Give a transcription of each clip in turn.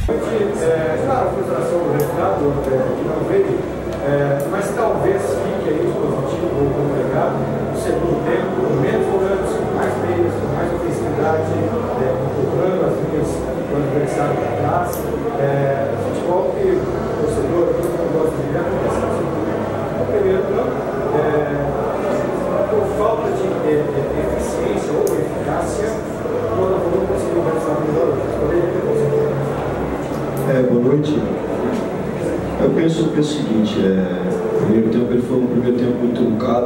Claro, a frustração do resultado que não veio, mas talvez fique aí positivo ou legado no segundo tempo, menos volantes, mais meias, mais ofensividade, empurrando as linhas do adversário para trás. Futebol que o torcedor, todo mundo gosta de ver, acontece no primeiro plano, por falta de eficiência ou eficácia, o Botafogo não conseguiu o resultado melhor. Boa noite. Eu penso o seguinte, o primeiro tempo ele foi um primeiro tempo muito truncado.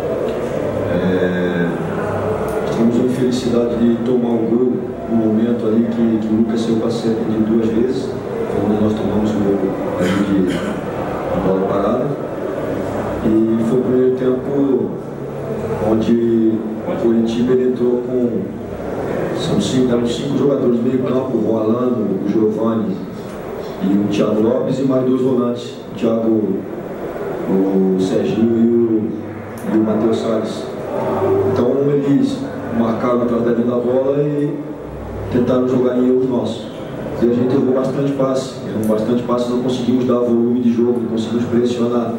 Tivemos a infelicidade de tomar o gol no momento ali que o Lucas saiu para ser de 2 vezes, quando nós tomamos o gol ali de bola parada. E foi o primeiro tempo onde o Curitiba ele entrou com eram 5 jogadores meio campo, o Rolando, o Giovani e o Thiago Lopes, e mais 2 volantes, o Thiago, o Serginho e o Matheus Salles. Então eles marcaram atrás da linha da bola e tentaram jogar em erros nossos. E a gente errou bastante passe, não conseguimos dar volume de jogo, não conseguimos pressionar.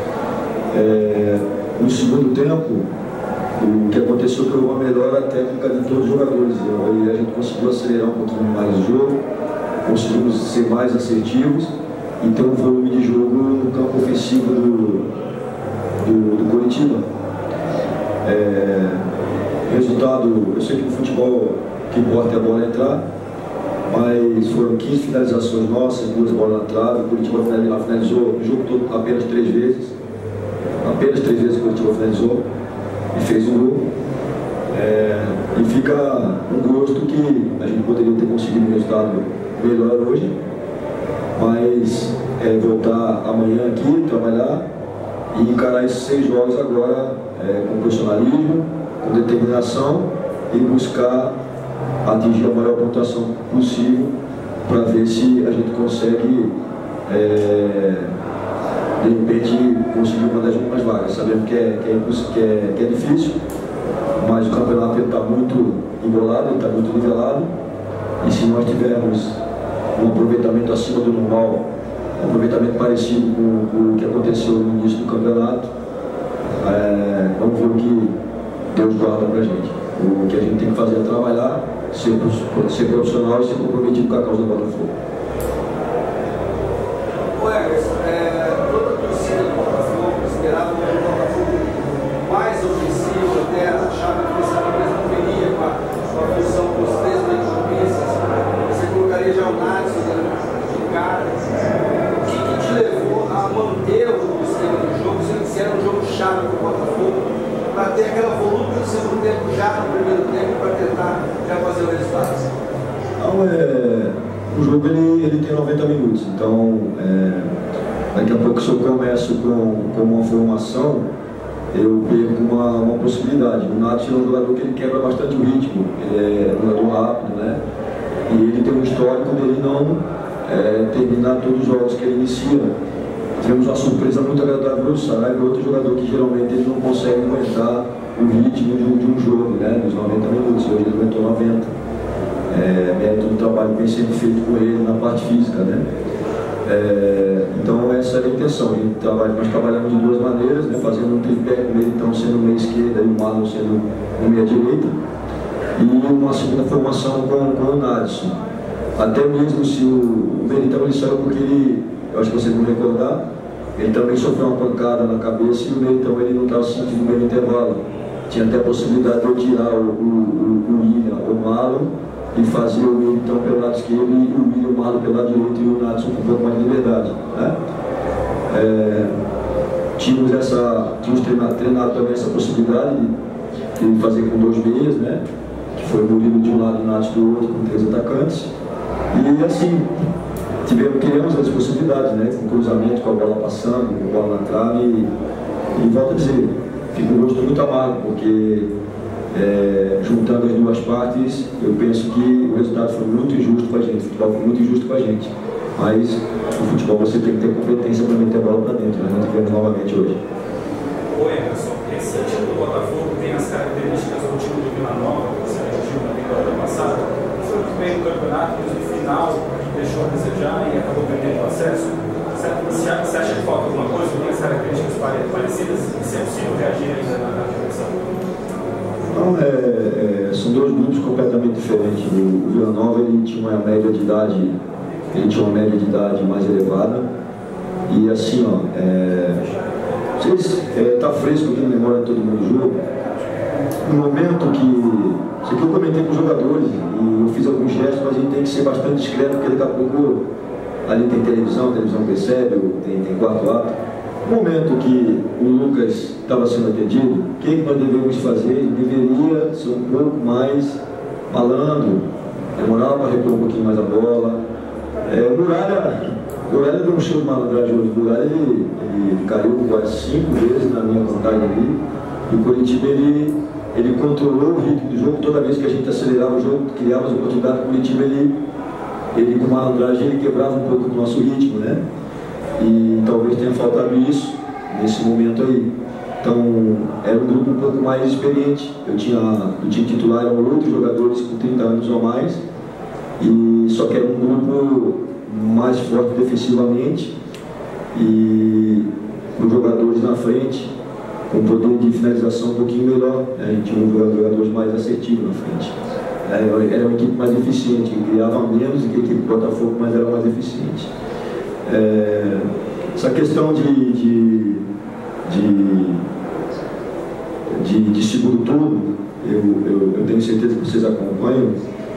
No segundo tempo, o que aconteceu foi uma melhora técnica de todos os jogadores. E a gente conseguiu acelerar um pouquinho mais o jogo, conseguimos ser mais assertivos e ter um volume de jogo no campo ofensivo do Curitiba. Resultado, eu sei que no futebol o que importa é a bola entrar, mas foram 15 finalizações nossas, 2 bolas na trave. O Curitiba finalizou o jogo todo apenas 3 vezes. Apenas 3 vezes o Curitiba finalizou e fez um gol. E fica um gosto que a gente poderia ter conseguido um resultado melhor hoje, mas voltar amanhã aqui, trabalhar e encarar esses 6 jogos agora com profissionalismo, com determinação e buscar atingir a maior pontuação possível para ver se a gente consegue de repente conseguir uma das últimas vagas. Sabemos que é difícil, mas o campeonato está muito embolado, está muito nivelado, e se nós tivermos um aproveitamento acima do normal, um aproveitamento parecido com o que aconteceu no início do campeonato, vamos ver o que Deus guarda para a gente. O que a gente tem que fazer é trabalhar, ser profissional e ser comprometido com a causa do Botafogo. Toda a torcida do Botafogo esperava um Botafogo mais ofensivo, até achava que esse talvez não viria com a função dos 3 meio-campistas. Você colocaria já o Nadson de cara. O que te levou a manter o esquema do jogo, se era um jogo chave para o Botafogo, para ter aquela volume do segundo tempo já no primeiro tempo, para tentar já fazer o resultado? Não, o jogo ele tem 90 minutos, então daqui a pouco, se eu começo com uma formação, eu perco uma possibilidade. O Nath é um jogador que ele quebra bastante o ritmo, ele é um jogador rápido, né? E ele tem um histórico dele não terminar todos os jogos que ele inicia. Tivemos uma surpresa muito agradável do Saraiva, outro jogador que geralmente ele não consegue aguentar o ritmo de um jogo, né? Dos 90 minutos, hoje ele aguentou 90. Mérito do trabalho que vem sendo feito com ele na parte física, né? Então essa é a intenção. Nós trabalhamos de 2 maneiras, né? Fazendo um tripé com ele, então sendo meia esquerda e o Marlon sendo meia direita, e uma segunda formação com o Nadson. Até mesmo se o Militão ele saiu porque ele, eu acho que vocês vão recordar, ele também sofreu uma pancada na cabeça e o Militão ele não estava sentindo bem no intervalo. Tinha até a possibilidade de eu tirar o William ou o Marlon e fazer o Militão pelo lado esquerdo e o William, o Marlon pelo lado direito e o Nadson com um pouco mais de liberdade, né? Tínhamos treinado também essa possibilidade de fazer com 2 meias, né? Que foi o Murilo de um lado e o Nadson do outro, com 3 atacantes. E assim, criamos as possibilidades, né? Com cruzamento, com a bola passando, com a bola na trave. E volto a dizer, fica um gosto muito amargo, porque juntando as 2 partes, eu penso que o resultado foi muito injusto com a gente, o futebol foi muito injusto com a gente. Mas no futebol você tem que ter competência para meter a bola para dentro, nós não tivemos novamente hoje. Oi, Emerson, esse time do Botafogo tem as características do time do Vila Nova, que você viu na temporada passada? Foi meio do campeonato, mas no final deixou a desejar e acabou perdendo o acesso. Você acha que falta alguma coisa? Tem as características parecidas? E se é possível reagir ainda na competição? Não, são dois grupos completamente diferentes. O Vila Nova ele tinha uma média de idade, mais elevada. E assim, tá fresco aqui na memória de todo mundo do jogo. No momento que... Isso aqui eu comentei com os jogadores e eu fiz alguns gestos, mas a gente tem que ser bastante discreto, porque daqui a pouco ali tem televisão, a televisão percebe, tem quarto ato. No momento que o Lucas estava sendo atendido, o que nós devemos fazer? Ele deveria ser um pouco mais malandro, demorar para repor um pouquinho mais a bola. O Muralha deu um show de malandragem hoje. O Muralha ele caiu quase 5 vezes na minha contagem ali. E o Coritiba ele controlou o ritmo do jogo. Toda vez que a gente acelerava o jogo, criava as oportunidades para o Coritiba, ele com malandragem ele quebrava um pouco o nosso ritmo, né? E talvez tenha faltado isso nesse momento aí. Então, era um grupo um pouco mais experiente. No time titular eram outros jogadores com 30 anos ou mais, e só que era um grupo mais forte defensivamente e com jogadores na frente, com poder de finalização um pouquinho melhor. A gente tinha jogadores mais assertivos na frente. Era uma equipe mais eficiente, que criava menos do que a equipe do Botafogo, mas era mais eficiente. Essa questão de segundo turno, eu tenho certeza que vocês acompanham.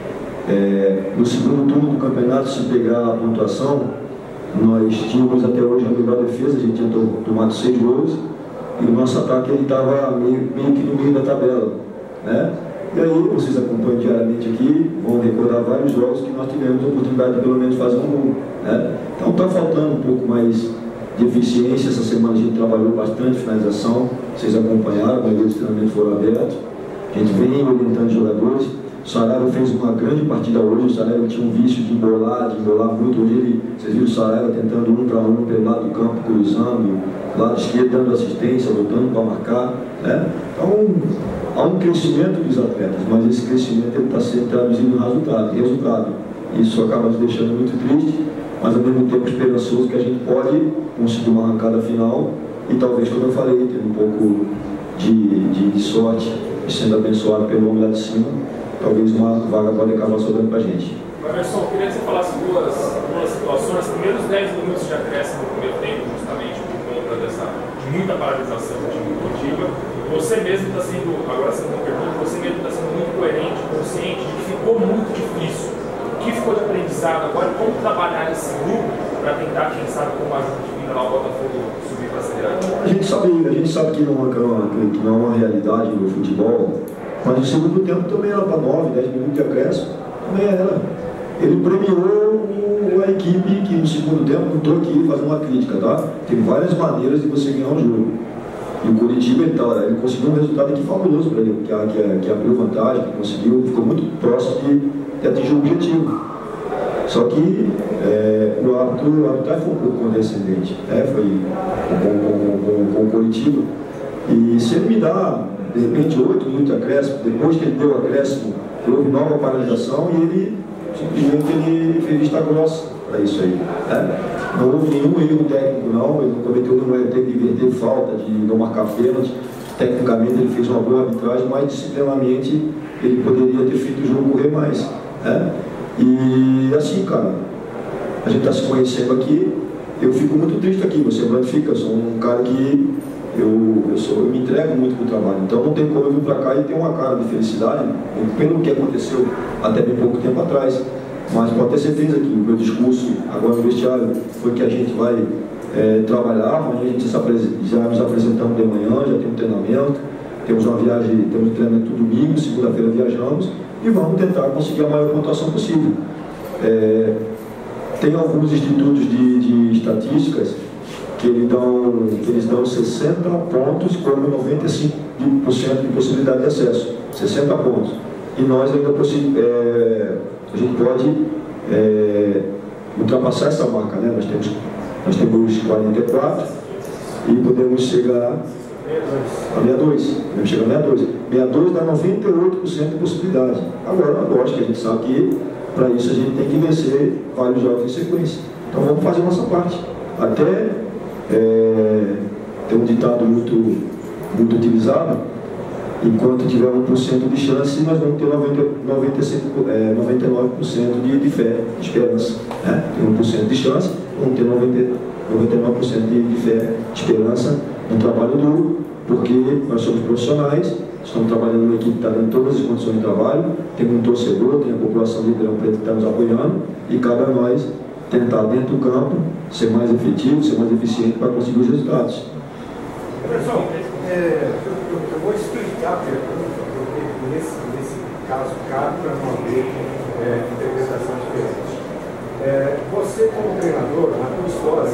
No segundo turno do campeonato, se pegar a pontuação, nós tínhamos até hoje a melhor defesa, a gente tinha tomado 6 gols, e o nosso ataque estava meio que no meio da tabela, né? E aí, vocês acompanham diariamente aqui, vão recordar vários jogos que nós tivemos a oportunidade de pelo menos fazer um gol, né? Então está faltando um pouco mais de eficiência. Essa semana a gente trabalhou bastante finalização, vocês acompanharam, a maioria dos treinamentos foram abertos, a gente vem orientando os jogadores. O Saraiva fez uma grande partida hoje. O Saraiva tinha um vício de embolar muito. Hoje vocês viram o Saraiva tentando 1 para 1 pelo lado do campo, cruzando, lado esquerdo dando assistência, voltando para marcar, né? Então há um crescimento dos atletas, mas esse crescimento está sendo traduzido no resultado. Isso acaba nos deixando muito triste, mas ao mesmo tempo esperançoso que a gente pode conseguir uma arrancada final e talvez, como eu falei, ter um pouco de sorte e sendo abençoado pelo homem lá de cima, talvez uma vaga pode acabar sobrando para a gente. Emerson, eu queria que você falasse duas situações. Os primeiros 10 minutos de acréscimo no primeiro tempo, justamente por conta de muita paralisação do time Coritiba. Você mesmo está sendo, agora sendo uma pergunta, você mesmo está sendo muito coerente, consciente de que ficou muito difícil. O que ficou de aprendizado agora? Como trabalhar esse grupo para tentar, quem sabe, com uma ajuda divina lá o Botafogo subir para a Série A? A gente sabe que não é uma realidade no futebol. Mas o segundo tempo também era para 9, 10 minutos de acréscimo, também era. Ele premiou a equipe que no segundo tempo, não estou aqui fazendo uma crítica, tá? Tem várias maneiras de você ganhar um jogo. E o Coritiba, ele conseguiu um resultado aqui fabuloso para ele, que abriu vantagem, que conseguiu, ficou muito próximo de atingir o objetivo. Só que o árbitro foi um pouco condescendente, foi com o Coritiba. E se ele me dá, de repente, 8 minutos de acréscimo, depois que ele deu o acréscimo, houve nova paralisação e ele simplesmente fez vista grossa para isso aí. Não houve nenhum erro técnico, não. Ele não cometeu nenhum erro técnico de inverter falta, de não marcar pênalti. Tecnicamente ele fez uma boa arbitragem, mas disciplinarmente ele poderia ter feito o jogo correr mais. E assim, cara, a gente está se conhecendo aqui. Eu fico muito triste aqui, você fica, eu sou um cara que eu me entrego muito para o trabalho, então não tem como eu vir para cá e ter uma cara de felicidade pelo que aconteceu até bem pouco tempo atrás. Mas pode ter certeza que o meu discurso agora no vestiário foi que a gente vai trabalhar. Amanhã a gente já nos apresentamos de manhã, já temos treinamento, temos uma viagem, temos um treinamento domingo, segunda-feira viajamos e vamos tentar conseguir a maior pontuação possível. Tem alguns institutos de estatísticas que eles dão 60 pontos como 95% de possibilidade de acesso, 60 pontos. E nós ainda a gente pode ultrapassar essa marca, né? Nós temos 44 e podemos chegar a 62. Podemos chegar a 62. 62 dá 98% de possibilidade. Agora, lógico que a gente sabe que Para isso a gente tem que vencer vários jogos em sequência. Então vamos fazer a nossa parte. Até tem um ditado muito utilizado: enquanto tiver 1% de chance, nós vamos ter 99% de fé, de esperança. Né? Tem 1% de chance, vamos ter 99% de fé, de esperança, um trabalho duro, porque nós somos profissionais, estamos trabalhando numa equipe que está dando todas as condições de trabalho, tem um torcedor, tem a população de Ribeirão Preto que está nos apoiando, e cabe a nós tentar, dentro do campo, ser mais efetivo, ser mais eficiente para conseguir os resultados. Pessoal, eu vou explicar a pergunta, porque nesse caso cabe para não haver interpretação diferente. Você, como treinador, na tua história,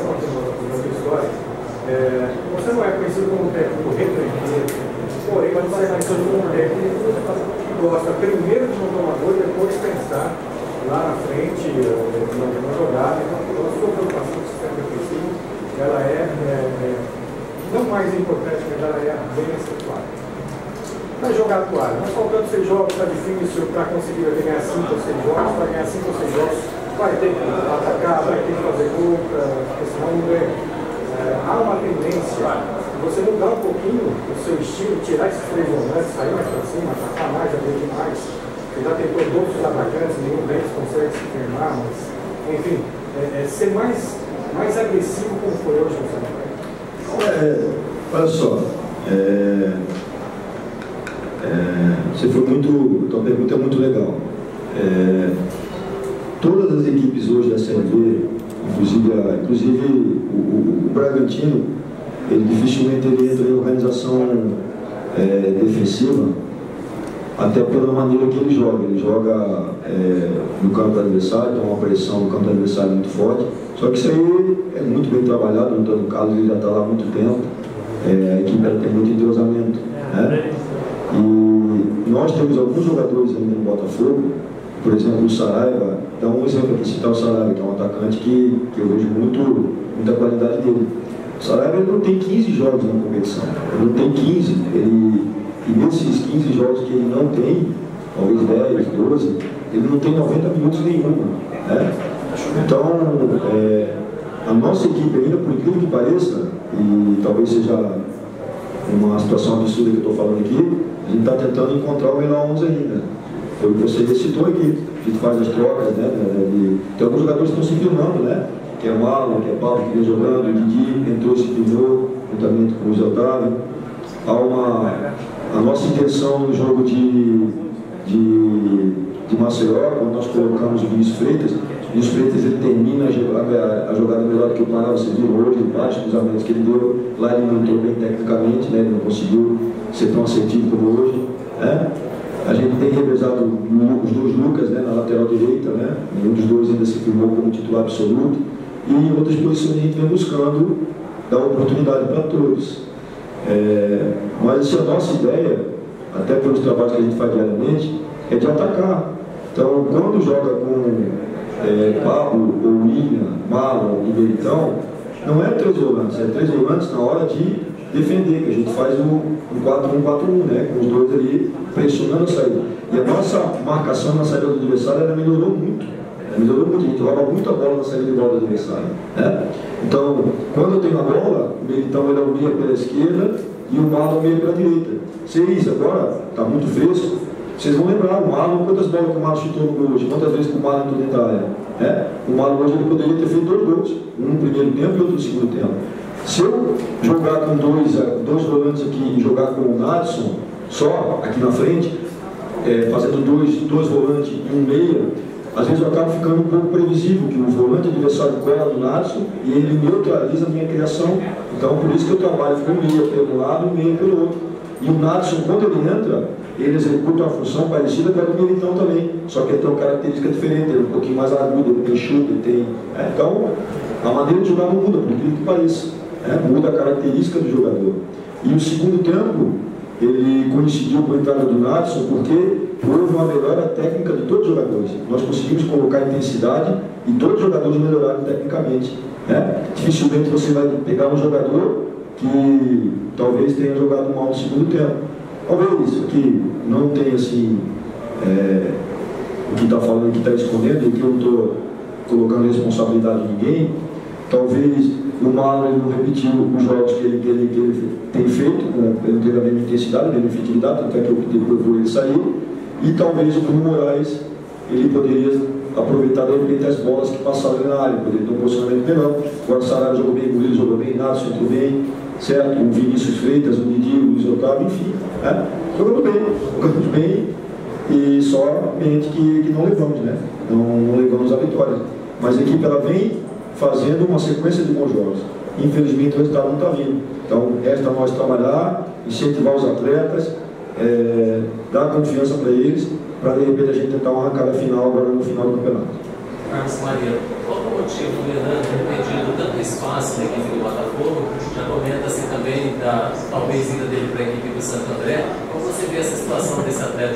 você não é conhecido como técnico retranqueiro, porém você é conhecido como técnico que gosta primeiro de um tomador e depois pensar lá na frente, na jogada. Então, a sua preocupação com o sistema defensivo, ela não mais importante, mas ela é bem acentuada. Vai jogar a toalha. Mas faltando 6 jogos, está difícil para conseguir ganhar 5 ou 6 jogos. Para ganhar 5 ou 6 jogos, vai ter que atacar, vai ter que fazer gol, porque senão não ganha. Há uma tendência de você mudar um pouquinho o seu estilo, tirar esses 3 volantes, sair mais para cima, atacar mais, abrir demais. Você já tentou outros atacantes, nenhum deles consegue se firmar, mas, enfim, ser mais agressivo como foi hoje no São Paulo. Olha só, você foi tua pergunta é muito legal. Todas as equipes hoje da Série B, inclusive o Bragantino, ele dificilmente entra em organização defensiva, até pela maneira que ele joga. Ele joga no campo do adversário, tem uma pressão no campo do adversário muito forte. Só que isso aí é muito bem trabalhado. O Antônio Carlos ele já está lá há muito tempo. A equipe tem muito entrosamento. Né? E nós temos alguns jogadores ainda no Botafogo, por exemplo, o Saraiva. Dá um exemplo aqui, citar o Saraiva, que é um atacante que eu vejo muita qualidade dele. O Saraiva ele não tem 15 jogos na competição. Ele não tem 15. E nesses 15 jogos que ele não tem, talvez 10, 12, ele não tem 90 minutos nenhum. Né? Então, a nossa equipe ainda, por incrível que pareça, e talvez seja uma situação absurda que eu estou falando aqui, a gente está tentando encontrar o melhor 11 ainda. Foi o que você citou aqui. A gente faz as trocas, né? Tem alguns jogadores que estão se firmando, né? Que é o Marlon, que é o Paulo que vem jogando, o Didi entrou e se firmou, juntamente com o Zé Otávio. A nossa intenção no jogo de Maceió, quando nós colocamos o Vinícius Freitas, ele termina a jogada melhor que o Pará, você viu hoje, vários cruzamentos que ele deu, lá ele não entrou bem tecnicamente, né? Ele não conseguiu ser tão assertivo como hoje. Né? A gente tem revezado os 2 Lucas, né, na lateral direita, né? Nenhum dos 2 ainda se firmou como titular absoluto, e em outras posições a gente vem buscando dar oportunidade para todos. Mas essa é a nossa ideia, até pelos trabalhos que a gente faz diariamente, é de atacar. Então, quando joga com Pablo, ou William, Marlon e Beritão, não é 3 volantes, é 3 volantes na hora de defender, que a gente faz um 4-1-4-1, né, com os 2 ali pressionando a saída. E a nossa marcação na saída do adversário ela melhorou muito. A gente rouba muita bola na saída de bola do adversário. Né? Então, quando eu tenho a bola, o Beritão ele é o meia pela esquerda e o Marlon o meia pela direita. Isso agora está muito fresco. Vocês vão lembrar, o Marlon, quantas bolas que o Marlon chutou no gol hoje, quantas vezes que o Marlon entrou dentro da área. Né? O Marlon hoje ele poderia ter feito 2 gols, um no primeiro tempo e outro no segundo tempo. Se eu jogar com 2 volantes aqui e jogar com o Nadson só aqui na frente, fazendo 2 volantes e um meia, às vezes eu acabo ficando um pouco previsível, que o volante adversário cola no Nadson e ele neutraliza a minha criação. Então, por isso que eu trabalho com o meia pelo lado e o meia pelo outro. E o Nadson, quando ele entra, ele executa uma função parecida com a do Militão também, só que ele tem uma característica diferente, ele é um pouquinho mais agudo, ele tem chute, ele tem... Então, a maneira de jogar não muda, por incrível que pareça. Muda a característica do jogador. E o segundo tempo, ele coincidiu com a entrada do Nadson, porque houve uma melhora técnica de todos os jogadores. Nós conseguimos colocar intensidade e todos os jogadores melhoraram tecnicamente. Dificilmente você vai pegar um jogador que talvez tenha jogado mal no segundo tempo. Talvez que não tenha assim, o que está falando, o que está escondendo, o que eu não estou colocando responsabilidade em ninguém. Talvez o Marlon ele não repetiu os jogos que ele tem feito, ele não teve a mesma intensidade, a mesma efetividade, tanto é que eu depois vou ele sair. E talvez o Bruno Moraes ele poderia aproveitar de repente as bolas que passaram na área, poderia ter um posicionamento melhor. Agora o Saraiva jogou bem, o Murilo jogou bem, Nath entrou bem, certo? O Vinícius Freitas, o Didi, o Luiz Otávio, enfim, né? Jogamos bem, e somente que não levamos, né? Não levamos a vitória. Mas a equipe ela vem fazendo uma sequência de bons jogos. Infelizmente o resultado não está vindo. Então, resta nós trabalhar, incentivar os atletas, dar confiança para eles, para de repente a gente tentar uma arrancada final agora no final do campeonato. Carlos Maria, qual é o motivo do Renan ter perdido tanto espaço na equipe do Botafogo? Já comenta-se também da talvez ida dele para a equipe do Santo André. Como você vê essa situação desse atleta?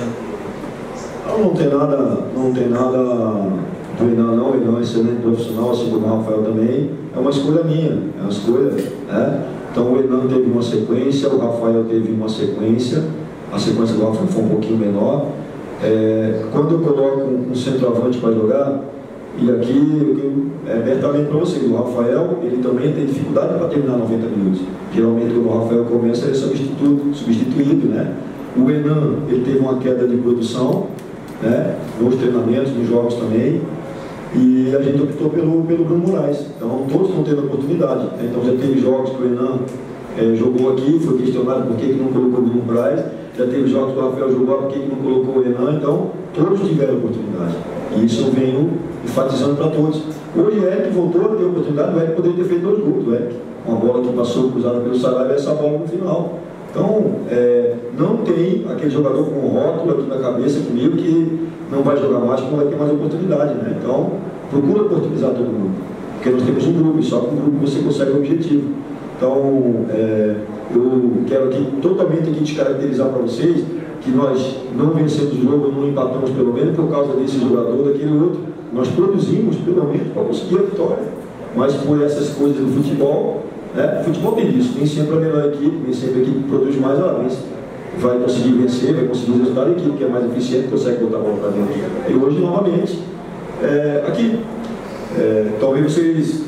Não tem nada do Renan não, ele é um excelente profissional, assim como o Rafael também. É uma escolha minha, é uma escolha, né? Então o Renan teve uma sequência, o Rafael teve uma sequência, a sequência do Rafael foi um pouquinho menor. Quando eu coloco um centroavante para jogar, e aqui abertamente para vocês, o Rafael ele também tem dificuldade para terminar 90 minutos. Geralmente quando o Rafael começa ele é substituído, né? O Renan ele teve uma queda de produção, né? Nos treinamentos, nos jogos também, e a gente optou pelo Bruno Moraes. Então todos estão tendo oportunidade. Então já teve jogos que o Renan jogou aqui, foi questionado por que não colocou o Bruno Moraes. Já teve jogos que o Rafael jogou, por que não colocou o Renan. Então todos tiveram oportunidade. E isso eu venho enfatizando para todos. Hoje o Eric voltou a ter oportunidade, o Eric poderia ter feito 2 gols. O Eric, uma bola que passou cruzada pelo Saraiva e essa bola no final. Então, não tem aquele jogador com um rótulo aqui na cabeça comigo que não vai jogar mais, que não vai ter mais oportunidade, né? Então, procura oportunizar todo mundo. Porque nós temos um grupo, e só com um grupo você consegue o objetivo. Então, eu quero aqui totalmente descaracterizar para vocês que nós não vencemos o jogo, não empatamos pelo menos por causa desse jogador, daquele outro. Nós produzimos pelo menos para conseguir a vitória. Mas por essas coisas do futebol, o futebol tem isso, nem sempre a melhor equipe, nem sempre a equipe que produz mais, ela vence. Vai conseguir vencer, vai conseguir resultar a equipe que é mais eficiente, consegue botar a bola para dentro. E hoje, novamente, aqui, talvez vocês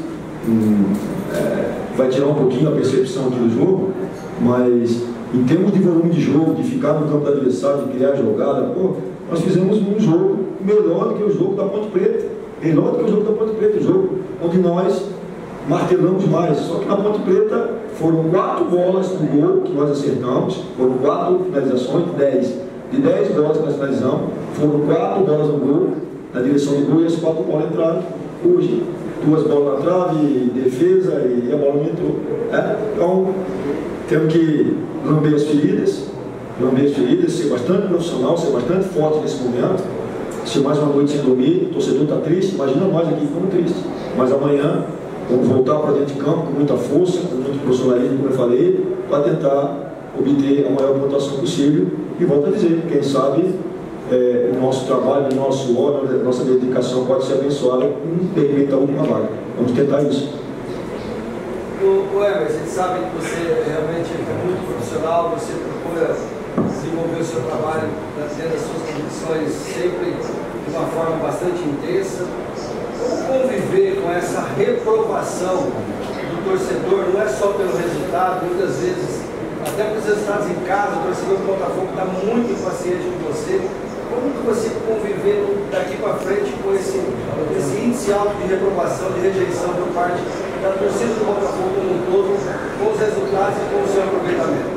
vai tirar um pouquinho a percepção aqui do jogo, mas em termos de volume de jogo, de ficar no campo do adversário, de criar jogada, nós fizemos um jogo melhor do que o jogo da Ponte Preta. Melhor do que o jogo da Ponte Preta, o jogo onde nós martelamos mais. Só que na Ponte Preta foram 4 bolas no gol que nós acertamos, foram 4 finalizações, 10. De 10 bolas que nós finalizamos, foram 4 bolas no gol, na direção do gol, e as 4 bolas entraram. Hoje, 2 bolas na trave, defesa, e a bola não entrou. Então, temos que lamber as feridas, ser bastante profissional, ser bastante forte nesse momento. Se mais uma noite sem dormir, o torcedor está triste, imagina nós aqui ficando tristes. Mas amanhã vamos voltar para dentro de campo com muita força, com muito profissionalismo, como eu falei, para tentar obter a maior pontuação possível. E volto a dizer, quem sabe o nosso trabalho, o nosso suor, a nossa dedicação pode ser abençoada com de repente a última vaga. Vamos tentar isso. O Emerson, a gente sabe que você realmente é muito profissional, você procura desenvolver o seu trabalho dentro das suas condições sempre de uma forma bastante intensa. Como conviver com essa reprovação do torcedor, não é só pelo resultado, muitas vezes, até pelos resultados em casa, o torcedor do Botafogo está muito impaciente com você. Como que você conviver daqui para frente com esse índice alto de reprovação, de rejeição por parte da torcida do Botafogo como um todo, com os resultados e com o seu aproveitamento?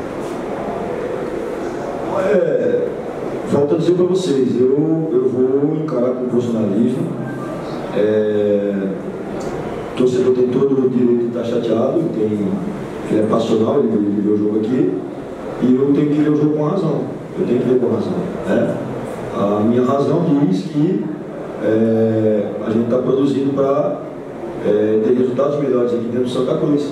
Volto a dizer para vocês, eu vou encarar com profissionalismo. O torcedor tem todo o direito de estar chateado, ele é passional, ele vê o jogo aqui, e eu tenho que ver o jogo com razão. Eu tenho que ver com razão. A minha razão diz que a gente está produzindo para ter resultados melhores aqui dentro do Santa Cruz.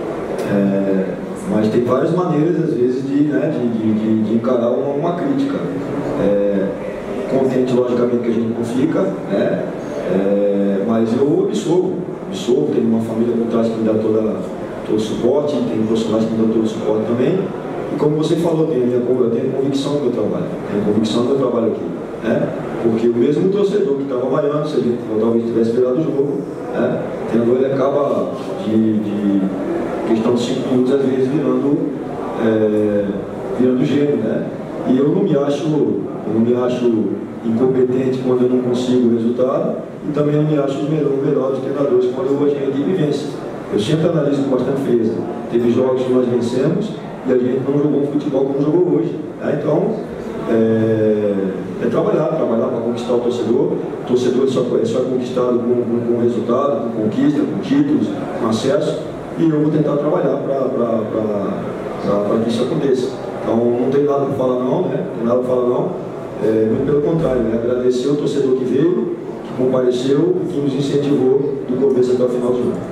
Mas tem várias maneiras, às vezes, de encarar uma crítica. Contente, logicamente, que a gente não fica, mas eu absolvo, tenho uma família por trás que me dá todo o suporte, tem profissionais que me dão todo o suporte também. E como você falou, eu tenho convicção do meu trabalho, tenho convicção do meu trabalho aqui. Porque o mesmo torcedor que estava vaiando, se a gente talvez tivesse esperado o jogo, né? O treinador ele acaba de questão de 5 minutos, às vezes virando gênio, né? E eu não me acho incompetente quando eu não consigo o resultado, e também não me acho os melhores treinadores quando eu tenho de vivência. Eu sempre analiso com bastante frieza. Teve jogos que nós vencemos e a gente não jogou um futebol como jogou hoje. Né? Então, trabalhar para conquistar o torcedor. O torcedor só é conquistado com resultado, com conquista, com títulos, com acesso, e eu vou tentar trabalhar para que isso aconteça. Então, não tem nada para falar não, né? Não tem nada para falar não. Muito pelo contrário, né? Agradecer o torcedor que veio, que compareceu, que nos incentivou do começo até o final do jogo.